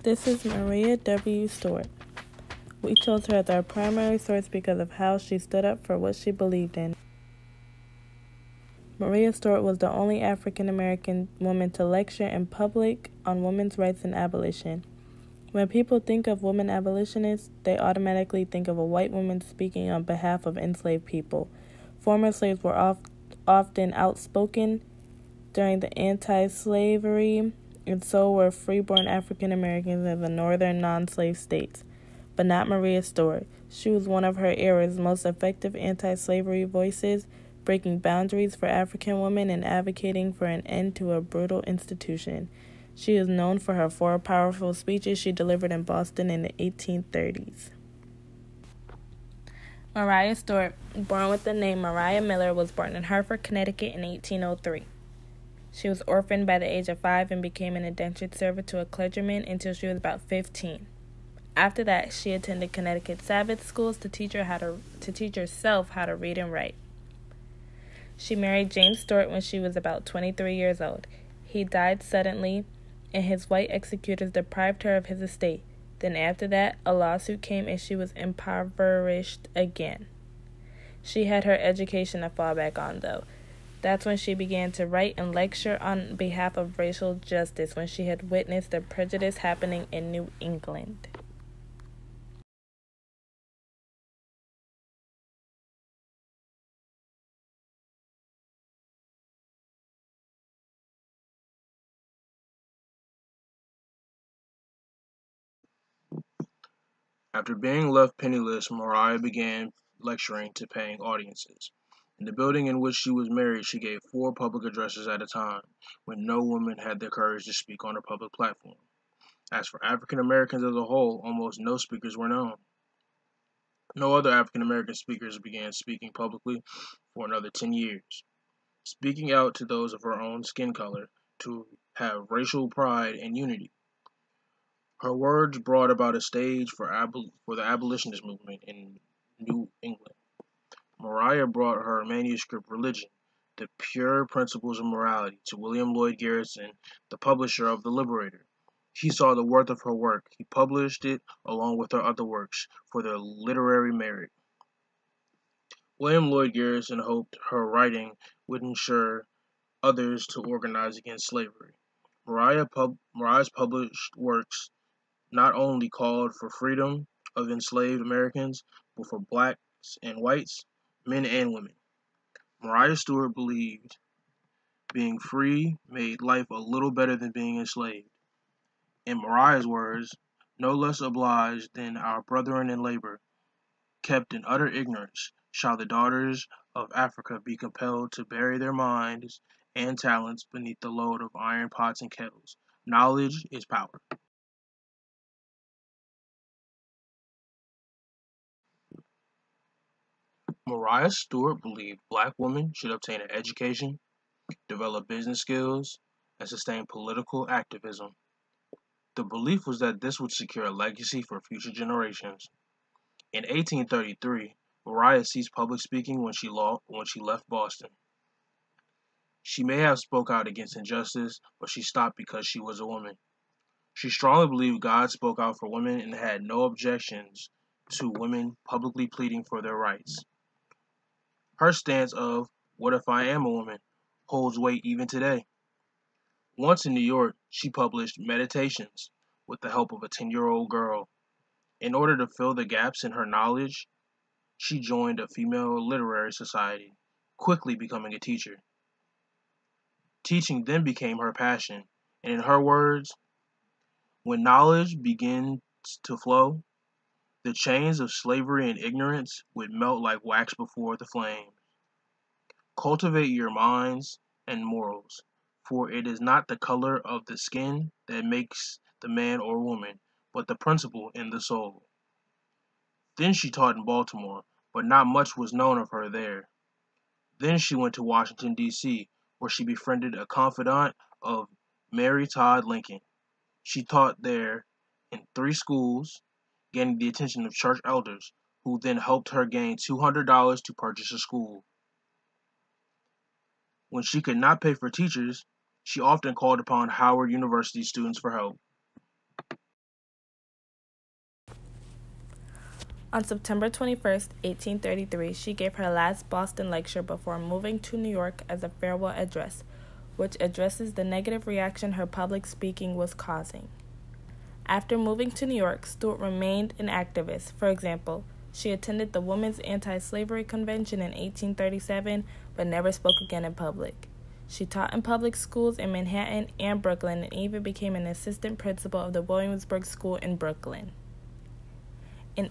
This is Maria W. Stewart. We chose her as our primary source because of how she stood up for what she believed in. Maria Stewart was the only African American woman to lecture in public on women's rights and abolition. When people think of women abolitionists, they automatically think of a white woman speaking on behalf of enslaved people. Former slaves were often outspoken during the anti-slavery, and so were freeborn African Americans in the northern non-slave states. But not Maria Stewart. She was one of her era's most effective anti-slavery voices, breaking boundaries for African women and advocating for an end to a brutal institution. She is known for her 4 powerful speeches she delivered in Boston in the 1830s. Maria Stewart, born with the name Mariah Miller, was born in Hartford, Connecticut in 1803. She was orphaned by the age of 5 and became an indentured servant to a clergyman until she was about 15. After that, she attended Connecticut Sabbath schools to teach herself how to read and write. She married James Stewart when she was about 23 years old. He died suddenly, and his white executors deprived her of his estate. Then after that, a lawsuit came and she was impoverished again. She had her education to fall back on, though. That's when she began to write and lecture on behalf of racial justice when she had witnessed the prejudice happening in New England. After being left penniless, Mariah began lecturing to paying audiences. In the building in which she was married, she gave 4 public addresses at a time, when no woman had the courage to speak on a public platform. As for African Americans as a whole, almost no speakers were known. No other African American speakers began speaking publicly for another 10 years, speaking out to those of her own skin color, to have racial pride and unity. Her words brought about a stage for the abolitionist movement in New England. Mariah brought her manuscript Religion, the Pure Principles of Morality, to William Lloyd Garrison, the publisher of The Liberator. He saw the worth of her work. He published it along with her other works for their literary merit. William Lloyd Garrison hoped her writing would ensure others to organize against slavery. Mariah's published works not only called for freedom of enslaved Americans, but for blacks and whites, men and women. Maria Stewart believed being free made life a little better than being enslaved. In Mariah's words, no less obliged than our brethren in labor, kept in utter ignorance, shall the daughters of Africa be compelled to bury their minds and talents beneath the load of iron pots and kettles. Knowledge is power. Maria Stewart believed black women should obtain an education, develop business skills, and sustain political activism. The belief was that this would secure a legacy for future generations. In 1833, Maria ceased public speaking when she left Boston. She may have spoke out against injustice, but she stopped because she was a woman. She strongly believed God spoke out for women and had no objections to women publicly pleading for their rights. Her stance of, "What if I am a woman?" holds weight even today. Once in New York, she published Meditations with the help of a 10-year-old girl. In order to fill the gaps in her knowledge, she joined a female literary society, quickly becoming a teacher. Teaching then became her passion, and in her words, when knowledge begins to flow, the chains of slavery and ignorance would melt like wax before the flame. Cultivate your minds and morals, for it is not the color of the skin that makes the man or woman, but the principle in the soul. Then she taught in Baltimore, but not much was known of her there. Then she went to Washington, D.C., where she befriended a confidant of Mary Todd Lincoln. She taught there in 3 schools, gaining the attention of church elders, who then helped her gain $200 to purchase a school. When she could not pay for teachers, she often called upon Howard University students for help. On September 21st, 1833, she gave her last Boston lecture before moving to New York as a farewell address, which addresses the negative reaction her public speaking was causing. After moving to New York, Stuart remained an activist. For example, she attended the Women's Anti-Slavery Convention in 1837, but never spoke again in public. She taught in public schools in Manhattan and Brooklyn, and even became an assistant principal of the Williamsburg School in Brooklyn. In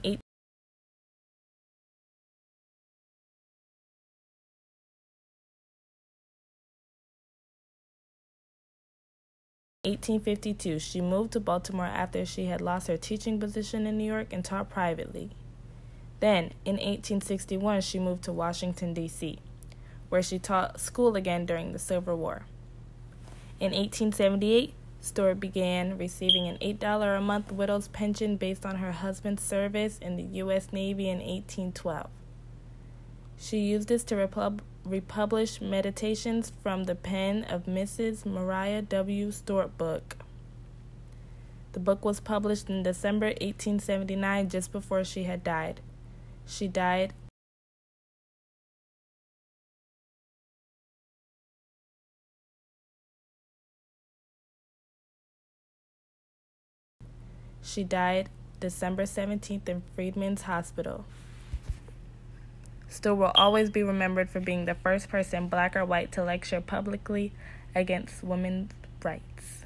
1852, she moved to Baltimore after she had lost her teaching position in New York and taught privately. Then, in 1861, she moved to Washington, D.C., where she taught school again during the Civil War. In 1878, Stuart began receiving an $8 a month widow's pension based on her husband's service in the U.S. Navy in 1812. She used this to republish Meditations from the pen of Mrs. Maria W. Stuart book. The book was published in December 1879, just before she had died. She died December 17th in Freedman's Hospital. Stuart will always be remembered for being the first person, black or white, to lecture publicly against women's rights.